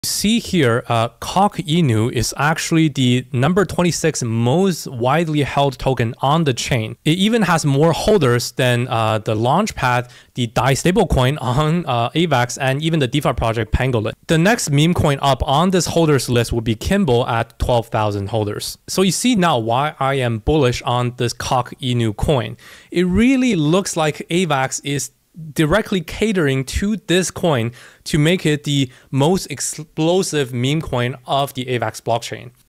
See here, Coq Inu is actually the number 26 most widely held token on the chain. It even has more holders than the Launchpad the Dye Stablecoin on AVAX and even the DeFi project Pangolin. The next meme coin up on this holders list will be Kimball at 12,000 holders. So you see now why I am bullish on this Coq Inu coin. It really looks like AVAX is directly catering to this coin to make it the most explosive meme coin of the AVAX blockchain.